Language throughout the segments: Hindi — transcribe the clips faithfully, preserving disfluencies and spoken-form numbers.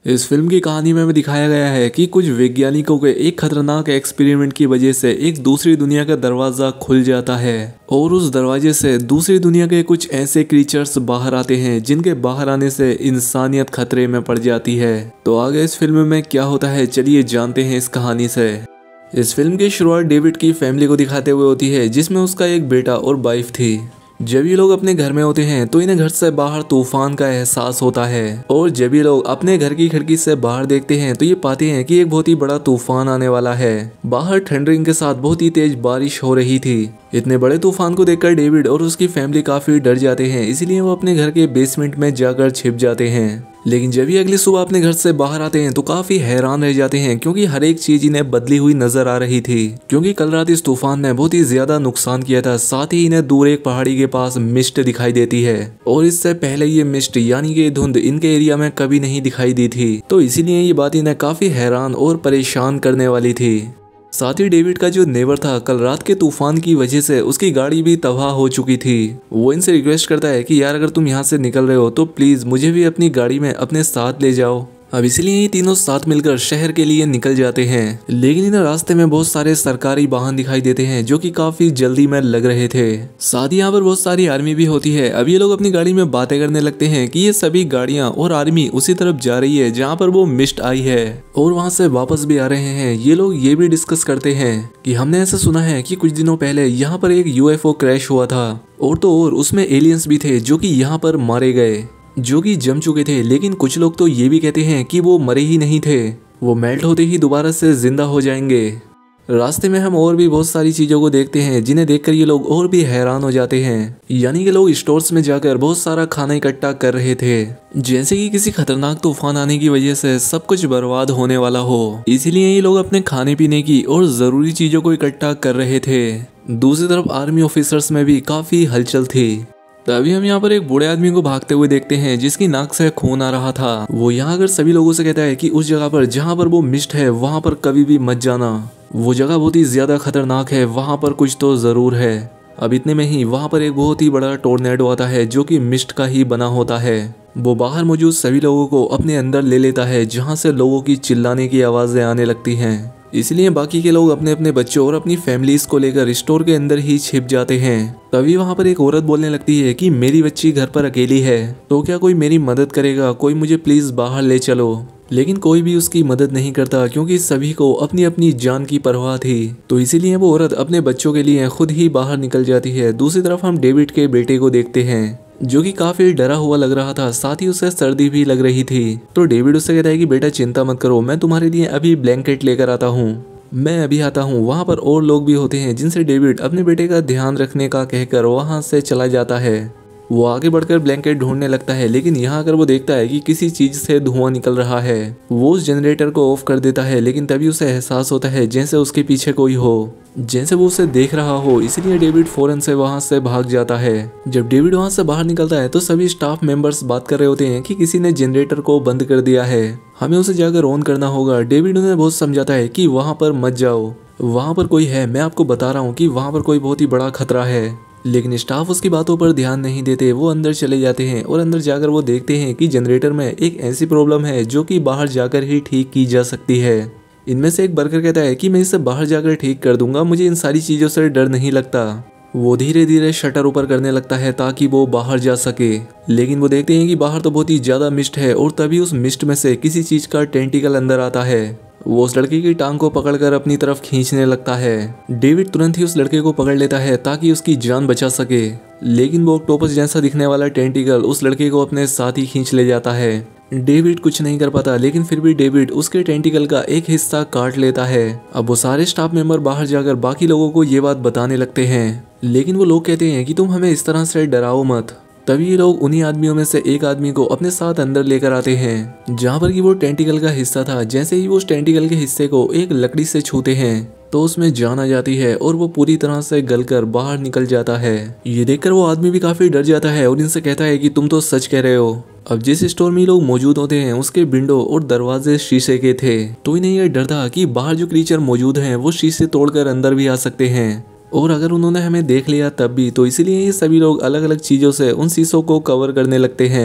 इस फिल्म की कहानी में दिखाया गया है कि कुछ वैज्ञानिकों के एक खतरनाक एक्सपेरिमेंट की वजह से एक दूसरी दुनिया का दरवाजा खुल जाता है और उस दरवाजे से दूसरी दुनिया के कुछ ऐसे क्रीचर्स बाहर आते हैं जिनके बाहर आने से इंसानियत खतरे में पड़ जाती है। तो आगे इस फिल्म में क्या होता है चलिए जानते हैं इस कहानी से। इस फिल्म की शुरुआत डेविड की फैमिली को दिखाते हुए होती है जिसमें उसका एक बेटा और वाइफ थी। जब ये लोग अपने घर में होते हैं तो इन्हें घर से बाहर तूफान का एहसास होता है और जब ये लोग अपने घर की खिड़की से बाहर देखते हैं तो ये पाते हैं कि एक बहुत ही बड़ा तूफान आने वाला है। बाहर थंडरिंग के साथ बहुत ही तेज बारिश हो रही थी। इतने बड़े तूफान को देखकर डेविड और उसकी फैमिली काफी डर जाते हैं, इसलिए वो अपने घर के बेसमेंट में जाकर छिप जाते हैं। लेकिन जब ये अगली सुबह अपने घर से बाहर आते हैं तो काफी हैरान रह जाते हैं क्योंकि हर एक चीज इन्हें बदली हुई नजर आ रही थी। क्योंकि कल रात इस तूफान ने बहुत ही ज्यादा नुकसान किया था। साथ ही इन्हें दूर एक पहाड़ी के पास मिस्ट दिखाई देती है और इससे पहले ये मिस्ट यानी कि धुंध इनके एरिया में कभी नहीं दिखाई दी थी। तो इसीलिए ये बात इन्हें काफी हैरान और परेशान करने वाली थी। साथ ही डेविड का जो नेबर था कल रात के तूफान की वजह से उसकी गाड़ी भी तबाह हो चुकी थी। वो इनसे रिक्वेस्ट करता है कि यार अगर तुम यहाँ से निकल रहे हो तो प्लीज मुझे भी अपनी गाड़ी में अपने साथ ले जाओ। अब इसलिए ये तीनों साथ मिलकर शहर के लिए निकल जाते हैं। लेकिन इन्हें रास्ते में बहुत सारे सरकारी वाहन दिखाई देते हैं जो कि काफी जल्दी में लग रहे थे। साथ ही यहाँ पर बहुत सारी आर्मी भी होती है। अब ये लोग अपनी गाड़ी में बातें करने लगते हैं कि ये सभी गाड़ियां और आर्मी उसी तरफ जा रही है जहाँ पर वो मिस्ट आई है और वहाँ से वापस भी आ रहे हैं। ये लोग ये भी डिस्कस करते हैं कि हमने ऐसा सुना है कि कुछ दिनों पहले यहाँ पर एक यूएफओ क्रैश हुआ था और तो और उसमें एलियंस भी थे जो कि यहाँ पर मारे गए, जो कि जम चुके थे। लेकिन कुछ लोग तो ये भी कहते हैं कि वो मरे ही नहीं थे, वो मेल्ट होते ही दोबारा से जिंदा हो जाएंगे। रास्ते में हम और भी बहुत सारी चीजों को देखते हैं जिन्हें देखकर ये लोग और भी हैरान हो जाते हैं। यानी कि लोग स्टोर्स में जाकर बहुत सारा खाना इकट्ठा कर रहे थे, जैसे कि किसी खतरनाक तूफान आने की वजह से सब कुछ बर्बाद होने वाला हो। इसीलिए ये लोग अपने खाने पीने की और जरूरी चीजों को इकट्ठा कर रहे थे। दूसरी तरफ आर्मी ऑफिसर्स में भी काफी हलचल थी। तभी हम यहाँ पर एक बूढ़े आदमी को भागते हुए देखते हैं जिसकी नाक से खून आ रहा था। वो यहाँ आकर सभी लोगों से कहता है कि उस जगह पर जहाँ पर वो मिस्ट है वहाँ पर कभी भी मत जाना, वो जगह बहुत ही ज्यादा खतरनाक है, वहाँ पर कुछ तो जरूर है। अब इतने में ही वहाँ पर एक बहुत ही बड़ा टोर्नेडो आता है जो कि मिस्ट का ही बना होता है। वो बाहर मौजूद सभी लोगों को अपने अंदर ले लेता है जहाँ से लोगों की चिल्लाने की आवाजें आने लगती हैं। इसलिए बाकी के लोग अपने अपने बच्चों और अपनी फैमिलीज को लेकर स्टोर के अंदर ही छिप जाते हैं। तभी वहाँ पर एक औरत बोलने लगती है कि मेरी बच्ची घर पर अकेली है तो क्या कोई मेरी मदद करेगा, कोई मुझे प्लीज बाहर ले चलो। लेकिन कोई भी उसकी मदद नहीं करता क्योंकि सभी को अपनी अपनी जान की परवाह थी। तो इसीलिए वो औरत अपने बच्चों के लिए खुद ही बाहर निकल जाती है। दूसरी तरफ हम डेविड के बेटे को देखते हैं जो कि काफी डरा हुआ लग रहा था, साथ ही उसे सर्दी भी लग रही थी। तो डेविड उससे कहता है कि बेटा चिंता मत करो, मैं तुम्हारे लिए अभी ब्लैंकेट लेकर आता हूँ, मैं अभी आता हूँ। वहाँ पर और लोग भी होते हैं जिनसे डेविड अपने बेटे का ध्यान रखने का कहकर वहाँ से चला जाता है। वो आगे बढ़कर ब्लैंकेट ढूंढने लगता है, लेकिन यहाँ आकर वो देखता है कि किसी चीज से धुआं निकल रहा है। वो उस जनरेटर को ऑफ कर देता है, लेकिन तभी उसे एहसास होता है जैसे उसके पीछे कोई हो, जैसे वो उसे देख रहा हो। इसलिए डेविड फौरन से वहां से भाग जाता है। जब डेविड वहां से बाहर निकलता है तो सभी स्टाफ मेंबर्स बात कर रहे होते हैं कि किसी ने जनरेटर को बंद कर दिया है, हमें उसे जाकर ऑन करना होगा। डेविड उन्हें बहुत समझाता है कि वहां पर मत जाओ, वहां पर कोई है, मैं आपको बता रहा हूँ कि वहां पर कोई बहुत ही बड़ा खतरा है। लेकिन स्टाफ उसकी बातों पर ध्यान नहीं देते। वो अंदर चले जाते हैं और अंदर जाकर वो देखते हैं कि जनरेटर में एक ऐसी प्रॉब्लम है जो कि बाहर जाकर ही ठीक की जा सकती है। इनमें से एक वर्कर कहता है कि मैं इसे बाहर जाकर ठीक कर दूंगा, मुझे इन सारी चीजों से डर नहीं लगता। वो धीरे धीरे शटर ऊपर करने लगता है ताकि वो बाहर जा सके। लेकिन वो देखते हैं कि बाहर तो बहुत ही ज्यादा मिस्ट है और तभी उस मिस्ट में से किसी चीज का टेंटिकल अंदर आता है। वो उस लड़के की टांग को पकड़कर अपनी तरफ खींचने लगता है। डेविड तुरंत ही उस लड़के को पकड़ लेता है ताकि उसकी जान बचा सके। लेकिन वो ऑक्टोपस जैसा दिखने वाला टेंटिकल उस लड़के को अपने साथ ही खींच ले जाता है। डेविड कुछ नहीं कर पाता, लेकिन फिर भी डेविड उसके टेंटिकल का एक हिस्सा काट लेता है। अब वो सारे स्टाफ मेंबर बाहर जाकर बाकी लोगों को ये बात बताने लगते हैं, लेकिन वो लोग कहते हैं कि तुम हमें इस तरह से डराओ मत। तभी ये लोग उन्हीं आदमियों में से एक आदमी को अपने साथ अंदर लेकर आते हैं जहाँ पर कि वो टेंटिकल का हिस्सा था। जैसे ही वो उस टेंटिकल के हिस्से को एक लकड़ी से छूते हैं तो उसमें जान आ जाती है और वो पूरी तरह से गलकर बाहर निकल जाता है। ये देखकर वो आदमी भी काफी डर जाता है और इनसे कहता है कि तुम तो सच कह रहे हो। अब जिस स्टोर में लोग मौजूद होते हैं उसके विंडो और दरवाजे शीशे के थे, तो इन्हें यह डर था कि बाहर जो क्रीचर मौजूद हैं वो शीशे तोड़कर अंदर भी आ सकते हैं और अगर उन्होंने हमें देख लिया तब भी। तो इसीलिए ये सभी लोग अलग अलग चीजों से उन शीशों को कवर करने लगते हैं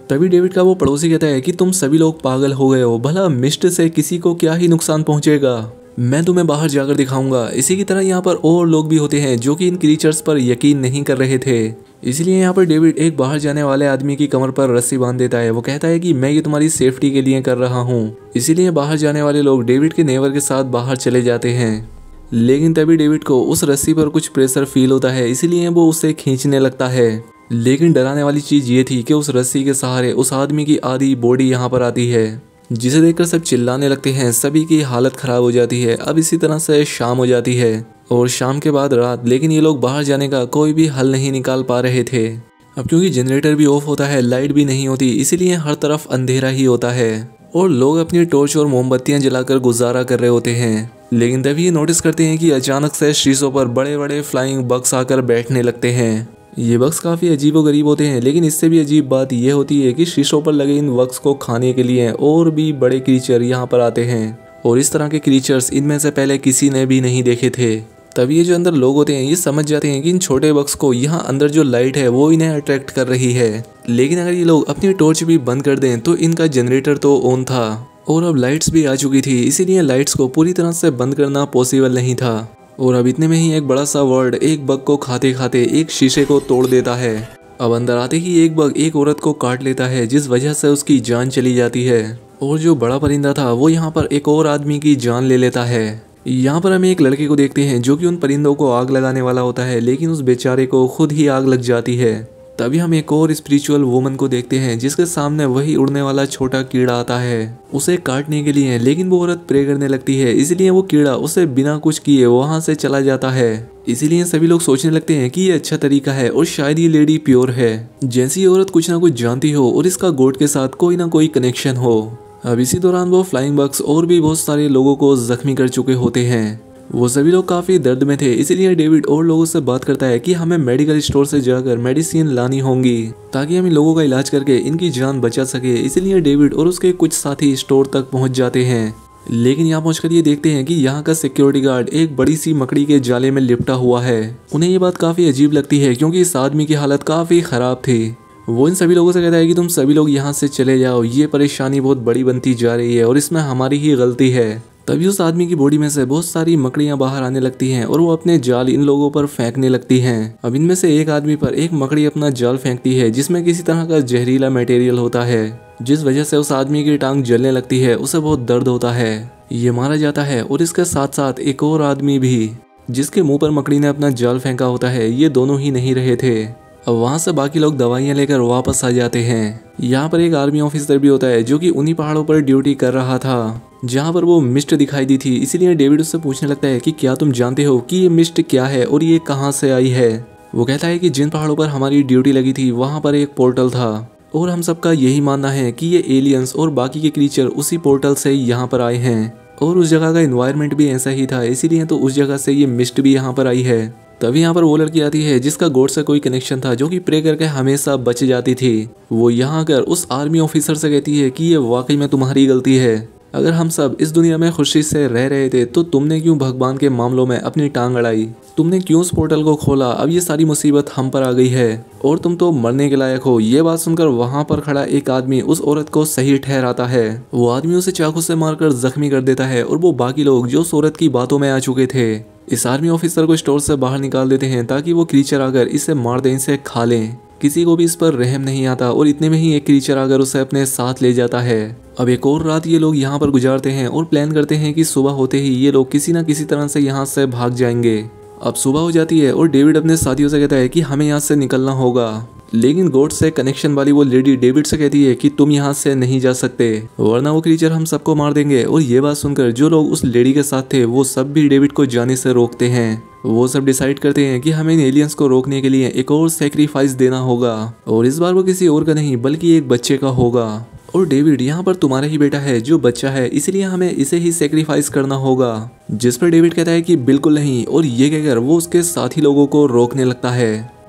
तभी डेविड का वो पड़ोसी कहता है कि तुम सभी लोग पागल हो गए हो, भला मिस्ट से किसी को क्या ही नुकसान पहुंचेगा, मैं तुम्हें बाहर जाकर दिखाऊंगा। इसी की तरह यहाँ पर और लोग भी होते हैं जो कि इन क्रीचर्स पर यकीन नहीं कर रहे थे। इसलिए यहाँ पर डेविड एक बाहर जाने वाले आदमी की कमर पर रस्सी बांध देता है। वो कहता है कि मैं ये तुम्हारी सेफ्टी के लिए कर रहा हूँ। इसीलिए बाहर जाने वाले लोग डेविड के नेबर के साथ बाहर चले जाते हैं। लेकिन तभी डेविड को उस रस्सी पर कुछ प्रेशर फील होता है, इसीलिए वो उसे खींचने लगता है। लेकिन डराने वाली चीज ये थी कि उस रस्सी के सहारे उस आदमी की आधी बॉडी यहाँ पर आती है, जिसे देखकर सब चिल्लाने लगते हैं। सभी की हालत खराब हो जाती है। अब इसी तरह से शाम हो जाती है और शाम के बाद रात। लेकिन ये लोग बाहर जाने का कोई भी हल नहीं निकाल पा रहे थे। अब क्योंकि जनरेटर भी ऑफ होता है, लाइट भी नहीं होती, इसीलिए हर तरफ अंधेरा ही होता है और लोग अपनी टॉर्च और मोमबत्तियां जलाकर गुजारा कर रहे होते हैं। लेकिन तभी ये नोटिस करते हैं कि अचानक से शीशों पर बड़े बड़े फ्लाइंग बग्स आकर बैठने लगते हैं। ये बग्स काफ़ी अजीबोगरीब होते हैं, लेकिन इससे भी अजीब बात यह होती है कि शीशों पर लगे इन बग्स को खाने के लिए और भी बड़े क्रीचर यहाँ पर आते हैं और इस तरह के क्रीचर्स इनमें से पहले किसी ने भी नहीं देखे थे। तभी ये जो अंदर लोग होते हैं ये समझ जाते हैं कि इन छोटे बग्स को यहाँ अंदर जो लाइट है वो इन्हें अट्रैक्ट कर रही है। लेकिन अगर ये लोग अपनी टॉर्च भी बंद कर दें तो इनका जनरेटर तो ऑन था और अब लाइट्स भी आ चुकी थी, इसीलिए लाइट्स को पूरी तरह से बंद करना पॉसिबल नहीं था। और अब इतने में ही एक बड़ा सा वर्ड एक बग को खाते खाते एक शीशे को तोड़ देता है। अब अंदर आते ही एक बग एक औरत को काट लेता है, जिस वजह से उसकी जान चली जाती है। और जो बड़ा परिंदा था वो यहाँ पर एक और आदमी की जान ले लेता है। यहाँ पर हम एक लड़के को देखते हैं जो कि उन परिंदों को आग लगाने वाला होता है, लेकिन उस बेचारे को खुद ही आग लग जाती है। तभी हम एक और स्पिरिचुअल वुमन को देखते हैं जिसके सामने वही उड़ने वाला छोटा कीड़ा आता है उसे काटने के लिए। लेकिन वो औरत प्रे करने लगती है, इसलिए वो कीड़ा उसे बिना कुछ किए वहां से चला जाता है। इसीलिए सभी लोग सोचने लगते हैं कि ये अच्छा तरीका है और शायद ये लेडी प्योर है। जैसी ये औरत कुछ ना कुछ जानती हो और इसका गॉड के साथ कोई ना कोई कनेक्शन हो। अब इसी दौरान वो फ्लाइंग बग्स और भी बहुत सारे लोगों को जख्मी कर चुके होते हैं। वो सभी लोग काफ़ी दर्द में थे, इसीलिए डेविड और लोगों से बात करता है कि हमें मेडिकल स्टोर से जाकर मेडिसिन लानी होंगी ताकि हम इन लोगों का इलाज करके इनकी जान बचा सके। इसीलिए डेविड और उसके कुछ साथी स्टोर तक पहुंच जाते हैं। लेकिन यहाँ पहुंचकर ये देखते हैं कि यहाँ का सिक्योरिटी गार्ड एक बड़ी सी मकड़ी के जाले में लिपटा हुआ है। उन्हें ये बात काफ़ी अजीब लगती है क्योंकि इस आदमी की हालत काफ़ी ख़राब थी। वो इन सभी लोगों से कहता है कि तुम सभी लोग यहाँ से चले जाओ, ये परेशानी बहुत बड़ी बनती जा रही है और इसमें हमारी ही गलती है। तभी उस आदमी की बॉडी में से बहुत सारी मकड़ियां बाहर आने लगती हैं और वो अपने जाल इन लोगों पर फेंकने लगती हैं। अब इनमें से एक आदमी पर एक मकड़ी अपना जाल फेंकती है जिसमें किसी तरह का जहरीला मटेरियल होता है, जिस वजह से उस आदमी की टांग जलने लगती है। उसे बहुत दर्द होता है, ये मारा जाता है। और इसके साथ साथ एक और आदमी भी जिसके मुंह पर मकड़ी ने अपना जाल फेंका होता है, ये दोनों ही नहीं रहे थे। अब वहाँ से बाकी लोग दवाइयाँ लेकर वापस आ जाते हैं। यहाँ पर एक आर्मी ऑफिसर भी होता है जो कि उन्हीं पहाड़ों पर ड्यूटी कर रहा था जहाँ पर वो मिस्ट दिखाई दी थी। इसीलिए डेविड उससे पूछने लगता है कि क्या तुम जानते हो कि ये मिस्ट क्या है और ये कहाँ से आई है। वो कहता है कि जिन पहाड़ों पर हमारी ड्यूटी लगी थी वहाँ पर एक पोर्टल था और हम सबका यही मानना है कि ये एलियंस और बाकी के क्रीचर उसी पोर्टल से यहाँ पर आए हैं और उस जगह का एनवायरनमेंट भी ऐसा ही था, इसीलिए तो उस जगह से ये मिस्ट भी यहाँ पर आई है। तभी यहाँ पर वो लड़की आती है जिसका गॉड से कोई कनेक्शन था, जो कि प्रे करके हमेशा बच जाती थी। वो यहाँ आकर उस आर्मी ऑफिसर से कहती है कि ये वाकई में तुम्हारी गलती है। अगर हम सब इस दुनिया में खुशी से रह रहे थे तो तुमने क्यों भगवान के मामलों में अपनी टांग अड़ाई, तुमने क्यों उस पोर्टल को खोला। अब ये सारी मुसीबत हम पर आ गई है और तुम तो मरने के लायक हो। ये बात सुनकर वहाँ पर खड़ा एक आदमी उस औरत को सही ठहराता है। वो आदमी उसे चाकू से मारकर जख्मी कर देता है और वो बाकी लोग जो उस औरत की बातों में आ चुके थे इस आर्मी ऑफिसर को स्टोर से बाहर निकाल देते हैं ताकि वो क्रीचर आकर इसे मार दें, इसे खा लें। किसी को भी इस पर रहम नहीं आता और इतने में ही एक क्रीचर आकर उसे अपने साथ ले जाता है। अब एक और रात ये लोग यहाँ पर गुजारते हैं और प्लान करते हैं कि सुबह होते ही ये लोग किसी न किसी तरह से यहाँ से भाग जाएंगे। अब सुबह हो जाती है और डेविड अपने साथियों से कहता है कि हमें यहाँ से निकलना होगा। लेकिन गॉड से कनेक्शन वाली वो लेडी डेविड से कहती है कि तुम यहाँ से नहीं जा सकते वरना वो क्रीचर हम सबको मार देंगे। और ये बात सुनकर जो लोग उस लेडी के साथ थे वो सब भी डेविड को जाने से रोकते हैं। वो सब डिसाइड करते हैं कि हमें इन एलियंस को रोकने के लिए एक और सेक्रीफाइस देना होगा और इस बार वो किसी और का नहीं बल्कि एक बच्चे का होगा। और डेविड यहाँ पर तुम्हारा ही बेटा है जो बच्चा है, इसलिए हमें इसे ही सेक्रीफाइस करना होगा। जिस पर डेविड कहता है कि बिल्कुल नहीं और ये कहकर वो उसके साथी लोगों को रोकने लगता है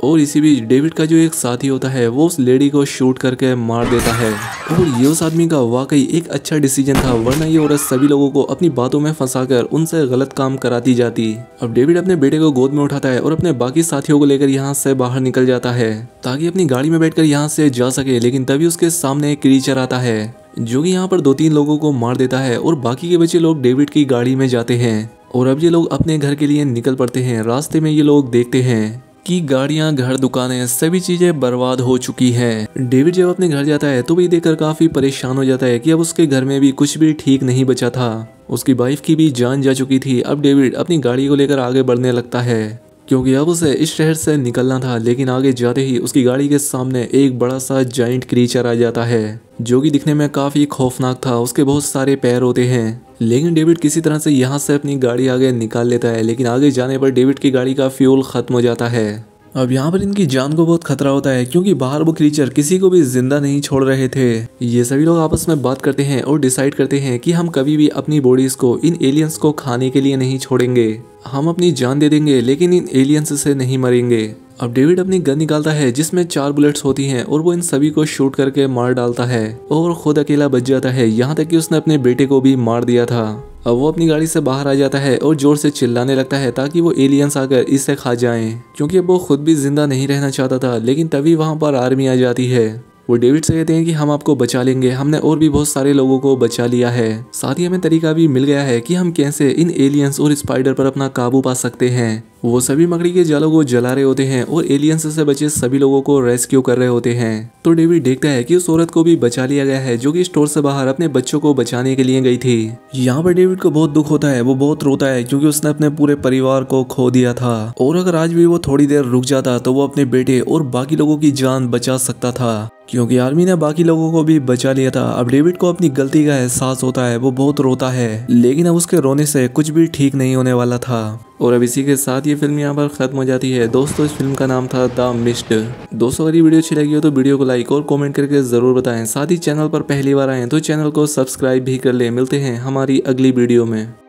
और इसी बीच डेविड का जो एक साथी होता है वो उस लेडी को शूट करके मार देता है। और ये उस आदमी का वाकई एक अच्छा डिसीजन था, वरना ये औरत सभी लोगों को अपनी बातों में फंसाकर उनसे गलत काम कराती जाती। अब डेविड अपने बेटे को गोद में उठाता है और अपने बाकी साथियों को लेकर यहाँ से बाहर निकल जाता है ताकि अपनी गाड़ी में बैठकर यहाँ से जा सके। लेकिन तभी उसके सामने एक क्रीचर आता है जो कि यहाँ पर दो तीन लोगों को मार देता है और बाकी के बच्चे लोग डेविड की गाड़ी में जाते हैं और अब ये लोग अपने घर के लिए निकल पड़ते हैं। रास्ते में ये लोग देखते हैं कि गाड़ियां, घर, दुकानें, सभी चीजें बर्बाद हो चुकी हैं। डेविड जब अपने घर जाता है तो वही देखकर काफी परेशान हो जाता है कि अब उसके घर में भी कुछ भी ठीक नहीं बचा था। उसकी वाइफ की भी जान जा चुकी थी। अब डेविड अपनी गाड़ी को लेकर आगे बढ़ने लगता है क्योंकि अब उसे इस शहर से निकलना था। लेकिन आगे जाते ही उसकी गाड़ी के सामने एक बड़ा सा जाइंट क्रीचर आ जाता है जो कि दिखने में काफी खौफनाक था। उसके बहुत सारे पैर होते हैं, लेकिन डेविड किसी तरह से यहाँ से अपनी गाड़ी आगे निकाल लेता है। लेकिन आगे जाने पर डेविड की गाड़ी का फ्यूल खत्म हो जाता है। अब यहाँ पर इनकी जान को बहुत खतरा होता है क्योंकि बाहर वो क्रीचर किसी को भी जिंदा नहीं छोड़ रहे थे। ये सभी लोग आपस में बात करते हैं और डिसाइड करते हैं कि हम कभी भी अपनी बॉडीज को इन एलियंस को खाने के लिए नहीं छोड़ेंगे। हम अपनी जान दे देंगे लेकिन इन एलियंस से नहीं मरेंगे। अब डेविड अपनी गन निकालता है जिसमें चार बुलेट्स होती हैं और वो इन सभी को शूट करके मार डालता है और खुद अकेला बच जाता है। यहाँ तक कि उसने अपने बेटे को भी मार दिया था। अब वो अपनी गाड़ी से बाहर आ जाता है और जोर से चिल्लाने लगता है ताकि वो एलियंस आकर इसे खा जाएं, क्योंकि अब वो खुद भी जिंदा नहीं रहना चाहता था। लेकिन तभी वहाँ पर आर्मी आ जाती है। वो डेविड से कहते हैं कि हम आपको बचा लेंगे, हमने और भी बहुत सारे लोगों को बचा लिया है। साथ ही हमें तरीका भी मिल गया है कि हम कैसे इन एलियंस और स्पाइडर पर अपना काबू पा सकते हैं। वो सभी मकड़ी के जालों को जला रहे होते हैं और एलियंस से बचे सभी लोगों को रेस्क्यू कर रहे होते हैं। तो डेविड देखता है कि उस औरत को भी बचा लिया गया है जो कि स्टोर से बाहर अपने बच्चों को बचाने के लिए गई थी। यहाँ पर डेविड को बहुत दुख होता है, वो बहुत रोता है क्योंकि उसने अपने पूरे परिवार को खो दिया था और अगर आज भी वो थोड़ी देर रुक जाता तो वो अपने बेटे और बाकी लोगों की जान बचा सकता था, क्योंकि आर्मी ने बाकी लोगों को भी बचा लिया था। अब डेविड को अपनी गलती का एहसास होता है, वो बहुत रोता है, लेकिन अब उसके रोने से कुछ भी ठीक नहीं होने वाला था। और अब इसी के साथ ये फिल्म यहाँ पर खत्म हो जाती है। दोस्तों, इस फिल्म का नाम था द मिस्ट। दोस्तों, अगर ये वीडियो अच्छी लगी हो तो वीडियो को लाइक और कमेंट करके जरूर बताएं। साथ ही चैनल पर पहली बार आए तो चैनल को सब्सक्राइब भी कर ले। मिलते हैं हमारी अगली वीडियो में।